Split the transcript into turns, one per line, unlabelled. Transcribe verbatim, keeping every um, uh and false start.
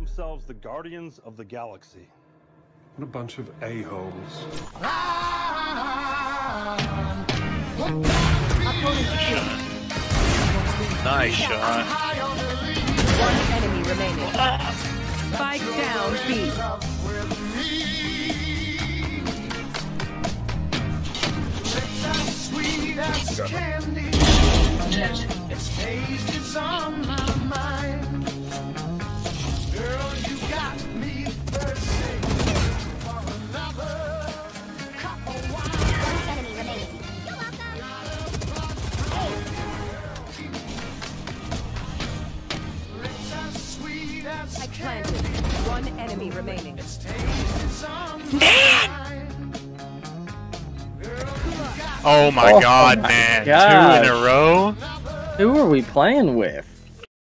themselves the Guardians of the Galaxy.
What a bunch of a-holes.
Nice shot.
One enemy remaining. Spike down B.
Its taste is on my mind. Girl, you got me thirsty for another cup of wine. One enemy remaining. You're welcome.
I planted. One enemy remaining.
Its taste is on my mind.
Oh my
Oh
god,
my
man.
God.
Two in a row?
Who are we playing with?